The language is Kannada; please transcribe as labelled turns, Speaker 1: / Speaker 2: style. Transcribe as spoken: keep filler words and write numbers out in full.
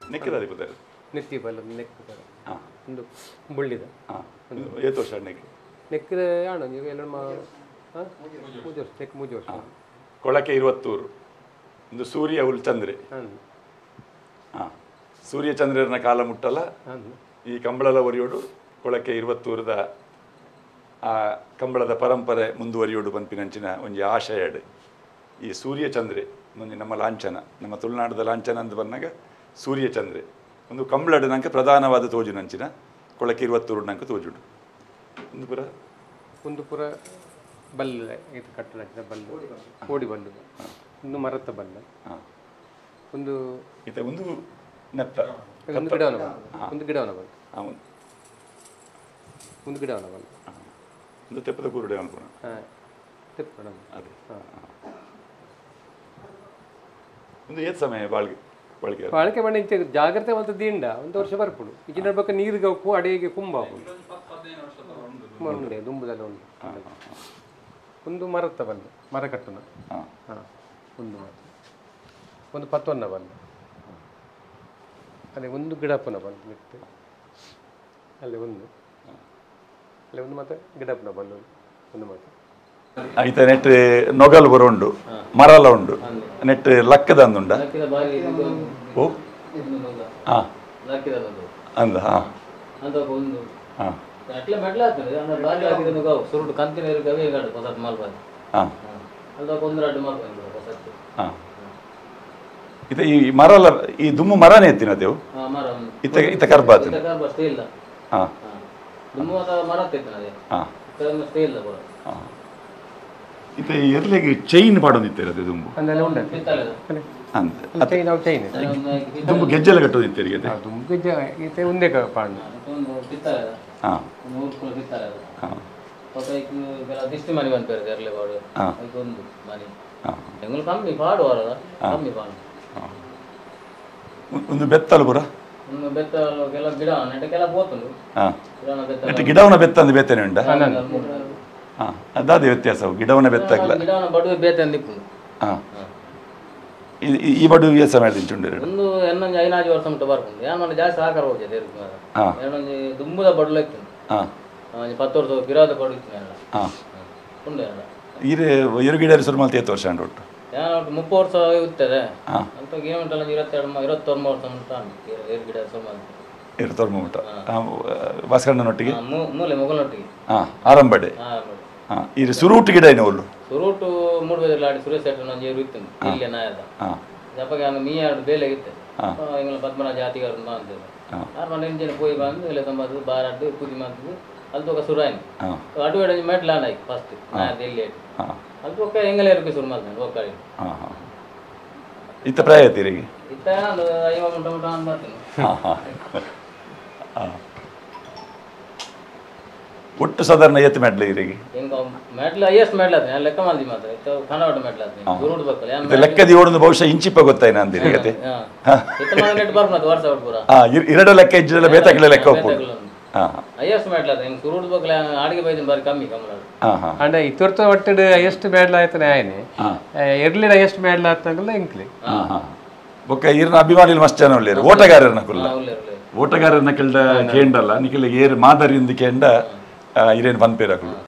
Speaker 1: ನೆಕ್ಕದ ಅದಿಪುತ್ತಾರೆ
Speaker 2: ನೆತ್ತಿ ಬಲ್ಲ ನೆಕ್ಕಿದ್ದಾರೆ
Speaker 1: ಹಾಂ
Speaker 2: ಒಂದು ಬುಳ್ಳಿದ
Speaker 1: ಹಾಂ ಏತು ವರ್ಷ ನೆಕ್
Speaker 2: ನೆಕ್ಕಿದ ಆಣ ನೀವು ಎಲ್ಲ ಹಾಂ ಮೂರು ವರ್ಷ ನೆಕ್ ಮೂರು ವರ್ಷ
Speaker 1: ಕೊಳಕೆ ಇರುವತ್ತೂರು ಒಂದು ಸೂರ್ಯ ಉಲ್ಚಂದ್ರೆ
Speaker 2: ಹಾಂ
Speaker 1: ಹಾಂ ಸೂರ್ಯ ಚಂದ್ರನ ಕಾಲ ಮುಟ್ಟಲ್ಲ
Speaker 2: ಹಾಂ
Speaker 1: ಈ ಕಂಬಳದ ಒರಿಯೋಡು ಕೊಳಕೆ ಇರುವತ್ತೂರದ ಆ ಕಂಬಳದ ಪರಂಪರೆ ಮುಂದುವರಿಯೋಡು ಪಂಪಿನಂಚಿನ ಒಂಜಿ ಆಶಯಡ್ ಈ ಸೂರ್ಯ ಚಂದ್ರೆ ಒಂದು ನಮ್ಮ ಲಾಂಛನ ನಮ್ಮ ತುಳುನಾಡದ ಲಾಂಛನ ಅಂತ ಬಂದಾಗ ಸೂರ್ಯ ಚಂದ್ರೆ ಒಂದು ಕಂಬಳಡ್ ನಂಗೆ ಪ್ರಧಾನವಾದ ತೋಜುನಂಚಿನ ಕೊಳಕೆ ಇರುವತ್ತೂರು ನಂಗೆ ತೋಜುಡು ಒಂದು ಪುರ
Speaker 2: ಒಂದು ಪುರ ಬಲ್ಲ ಇದು ಕಟ್ಟಡ ಬಲ್ಲು ಕೋಡಿ ಬಲ್ಲು ಒಂದು ಮರತ್ತ ಬಲ್ಲ
Speaker 1: ಹಾಂ
Speaker 2: ಒಂದು
Speaker 1: ಈತ ಒಂದು ನೆತ್ತ
Speaker 2: ಒಂದು ಗಿಡವನ ಬಲ್ಲ ಒಂದು ಗಿಡವನ ಬಲ್ಲ
Speaker 1: ಹಾಂ
Speaker 2: ಒಂದು ಗಿಡವನ ಬಲ್ಲ
Speaker 1: ಒಂದು ತೆಪ್ಪದ ಕೂರುಡೆ ಅನ್ಕೋಣ
Speaker 2: ಹಾಂ ತೆಪ್ಪಡ
Speaker 1: ಅದೇ
Speaker 2: ಹಾಂ
Speaker 1: ಒಂದು ಏತ್ ಸಮಯ ಬಾಳ್ಗೆ ಬಾಳಿಕೆ
Speaker 2: ಬಾಳಿಕೆ ಮಾಡಿ ಇಂಚೆ ಜಾಗ್ರತೆ ಮತ್ತು ದಿಂಡ ಒಂದು ವರ್ಷ ಬರ್ಪುಡು ಈಗ ನಡ್ಬೇಕು ನೀರಿಗೆ ಉಪ್ಪು ಅಡಿಗೆ ಕುಂಬ ಉಂಡೆ ದುಂಬುದಲ್ಲ ಉಂಟು ಒಂದು ಮರತ್ತ ಬಂದು ಮರ ಕಟ್ಟುನ
Speaker 1: ಹಾಂ
Speaker 2: ಹಾಂ ಒಂದು ಮರ ಒಂದು ಪತ್ತೊನ್ನ ಬಂದು ಅದೇ ಒಂದು ಗಿಡಪ್ಪನ ಬಂದು ಮಿತ್ತು ಅಲ್ಲಿ ಒಂದು ಅಲ್ಲಿ ಒಂದು ಮತ್ತೆ ಗಿಡಪ್ಪನ ಬಂದು ಒಂದು ಮತ್ತೆ
Speaker 1: ಐತ ನೆಟ್ ನೊಗಲು ಬರೋಂಡು ಮರಲ ಉಂಡು ನೆಟ್ ಲಕ್ಕದ ಅಂದುಂಡ ಓ ಹಾಂ ಅಂದ ಹಾಂ ಹಾಂ ಹಾಂ ಇತ ಈ ಮರಲ ಈ ದುಮ್ಮು ಮರನೇ ಎತ್ತಿನದೇವು ಇತ ಇತ ಕರ್ಬಾತ ಹಾಂ ಹಾಂ ಹಾಂ ಇತ ಎರ್ಲೆಗೆ ಚೈನ್ ಪಾಡೋದಿತ್ತೇರದೆ ದುಂಬು
Speaker 2: ಅಂದೆಲ್ಲ ಉಂಟು
Speaker 1: ಅಂತ
Speaker 2: ಚೈನ್ ನಾವು ಚೈನ್
Speaker 1: ದುಂಬು ಗೆಜ್ಜೆಲ್ಲ ಕಟ್ಟೋದಿತ್ತೇರಿಗೆ
Speaker 2: ದುಂಬು ಗೆಜ್ಜೆ ಈತೆ ಒಂದೇ ಪಾಂಡು
Speaker 1: ಹಾಂ ಹಾಂ
Speaker 3: ದಿಷ್ಟಿ ಮನೆ ಬಂದ್ಪೇರು ಎರ್ಲೆ ಬಾಡು ಒಂದು ಮನೆ
Speaker 1: ಹಾಂ
Speaker 3: ಎಂಗಳು ಕಮ್ಮಿ ಪಾಡುವಾರ ಕಮ್ಮಿ ಪಾಡು
Speaker 1: ಒಂದು ಬೆತ್ತಲು ಪುರ
Speaker 3: ಒಂದು ಬೆತ್ತ ಕೆಲ ಗಿಡ ನೆಟ್ಟಕ್ಕೆಲ್ಲ ಹೋತುಂಡು
Speaker 1: ಹಾಂ
Speaker 3: ಗಿಡನ ಬೆತ್ತ
Speaker 1: ನೆಟ್ ಗಿಡವನ ಬೆತ್ತ ಅಂದು ಬೇತೇನೆ ಉಂಡ ಹಾಂ ಅದಾದ ವ್ಯತ್ಯಾಸವು ಗಿಡವನ ಬೆತ್ತಾಗಲ್ಲ
Speaker 3: ಗಿಡವನ ಬಡುವೆ ಬೇತೆ ಅಂದಿಪ್ಪುಂಡು
Speaker 1: ಹಾಂ ಈ ಬಡು ವ್ಯಾಸ ಮಾಡಿಂಚುಂಡು
Speaker 3: ಒಂದು ಎನ್ನೊಂದು ಐನಾಜು ವರ್ಷ ಮುಟ್ಟ ಬರ್ಕೊಂಡು ಏನು ಮಾಡಿ ಜಾಸ್ತಿ ಆಕಾರ ಹೋಗ್ತದೆ ದೇವ್ರಿಗೆ ಮಾರ
Speaker 1: ಹಾಂ
Speaker 3: ಏನೊಂದು ದುಂಬುದ ಬಡ್ಲು ಇತ್ತು
Speaker 1: ಹಾಂ
Speaker 3: ಪತ್ತು ವರ್ಷ ಗಿರಾದ ಬಡು ಇತ್ತು ಎಲ್ಲ
Speaker 1: ಹಾಂ
Speaker 3: ಉಂಡು ಎಲ್ಲ
Speaker 1: ಈರೆ ಇರುಗಿಡ ಸುರು ಮಲ್ತಿ ಎತ್ತು ವರ್ಷ ಉಂಟು ಒಟ್ಟು
Speaker 3: ಏನೋ ಮುಪ್ಪತ್ತು ವರ್ಷ ಇರ್ತದೆ
Speaker 1: ಹಾಂ
Speaker 3: ಅಂತ ಗೇಮೆಂಟಲ್ಲ ಇರುತ್ತೆರಡು ಇರುವತ್ತೊಂದು ವರ್ಷ ಮುಟ್ಟ ಏರು ಗಿಡ ಸುಮಾರು
Speaker 1: ಇರುತ್ತವ್ರ ಮುಟ್ಟ ಹಾಂ ಭಾಸ್ಕರಣ್ಣನೊಟ್ಟಿಗೆ
Speaker 3: ಮೂಲೆ ಮೊಗಲೊಟ್ಟಿಗೆ
Speaker 1: ಹಾಂ ಆರಂಭಡೆ
Speaker 3: ಹಾಂ
Speaker 1: ಹಾಂ ಇದು ಸುರೂಟು ಗಿಡ ಏನು ಒಳ್ಳು
Speaker 3: ಸುರೂಟು ಮೂಡುಬೆದರ್ಲಿ ಆಡಿ ಸುರೇಶ್ ಶೆಟ್ಟಿ ನಂಜಿ ಏರು ಇತ್ತು ಇಲ್ಲಿ ನಾಯದ
Speaker 1: ಹಾಂ
Speaker 3: ಜಪ್ಪಗೆ ಹಂಗೆ ಮೀ ಎರಡು ಬೇಲೆ ಇತ್ತು
Speaker 1: ಹಾಂ
Speaker 3: ಎಂಗಳ ಪದ್ಮನಾಭ ಜಾತಿಗಾರು ಅಂತೇಳಿ
Speaker 1: ಹಾಂ
Speaker 3: ಆರು ಮನೆ ಇಂಜಿನ ಪೋಯಿ ಬಂದು ಎಲ್ಲ ತಂಬದ್ದು ಬಾರಾಡ್ದು ಪೂಜೆ ಮಾಡ್ತಿದ್ದು ಅಲ್ಲಿ ತೋಕ ಸುರಾಯಿನಿ
Speaker 1: ಹಾಂ
Speaker 3: ಅಡು ಎಡ ಮೆಟ್ಲ ಆಯ್ತು ಫಸ್ಟ್ ನಾಯದ ಇಲ್ಲಿ
Speaker 1: ಹಾಂ
Speaker 3: ಅಲ್ಲಿ ತೋಕ ಎಂಗಲೇ ಇರಬೇಕು ಶುರು ಮಾಡ್ತಾನೆ ಹೋಗ್ಕಾಡಿ
Speaker 1: ಹಾಂ ಹಾಂ ಇತ್ತ ಪ್ರಾಯ ಐತಿರಿಗೆ
Speaker 3: ಇತ್ತ ಒಂದು ಐವ ಮುಟ್ಟ ಮುಟ್ಟ ಅಂತ ಮಾಡ್ತೀನಿ
Speaker 1: ಹಾಂ ಹಾಂ ಹಾಂ ಒಟ್ಟು ಸಾಧಾರಣ ಎತ್ತು ಮೆಟ್ಲ ಇರಿಗೆ
Speaker 3: ಹೆಂಗ ಮೆಟ್ಲ ಎಷ್ಟು ಮೆಟ್ಲಾತೀನಿ ನಾನು ಲೆಕ್ಕ ಮಾಡ್ದಿ ಮಾತ್ರ ಇತ್ತು ಕನ್ನಡ ಮೆಟ್ಲಾತೀನಿ ಗುರುಡ್ ಬೇಕಲ್ಲ
Speaker 1: ಇದು ಲೆಕ್ಕದಿ ಓಡೋದು ಬಹುಶಃ ಇಂಚಿಪ್ಪ ಗೊತ್ತಾಯ್ನ ಅಂತೀರಿ ಕತೆ
Speaker 3: ಇತ್ತ ಮಾಡಿ ನೆಟ್ ಬರ್ಬೋದು ವರ್ಷ ಪೂರ
Speaker 1: ಹಾಂ ಎರಡು ಲೆಕ್ಕ ಇಜ್ಜೆಲ್ಲ ಬೇತಾಗಲೇ ಲೆಕ್ಕ ಒಪ್ಪು ಹಾಂ
Speaker 3: ಐಎಸ್ ಮೆಟ್ಲಾದ ಹೆಂಗೆ ಗುರುಡ್ ಬೇಕಲ್ಲ ಅಡಿಗೆ ಬೈದಿನ ಬಾರಿ ಕಮ್ಮಿ ಕಮ್ಮಿ
Speaker 1: ಹಾಂ ಹಾಂ
Speaker 2: ಅಂಡ ಇತ್ತೊರ್ತ ಒಟ್ಟಡು ಎಷ್ಟು ಮೇಡ್ಲ ಆಯ್ತಾನೆ ಆಯ್ನೆ ಎರ್ಲಿನ ಎಷ್ಟು ಮೇಡ್ಲ ಆಯ್ತಂಗಲ್ಲ ಎಂಕ್ಲಿ
Speaker 1: ಹಾಂ ಹಾಂ ಬೊಕ್ಕ ಈರಿನ ಅಭಿಮಾನಿಗಳು ಮಸ್ತ್ ಜನ ಒಳ್ಳೆಯರು ಓಟಗಾರರನ್ನ ಕುಲ್ಲ ಓಟಗಾರರನ್ನ ಕೆಲ್ಡ ಕೇಂಡಲ್ಲ ನಿಖಿಲಿಗೆ ಏರು ಮಾದರಿಯಿಂದ ಕೇಂಡ ಇರೇನು ಬಂದ್ಪೇರಾಕಲು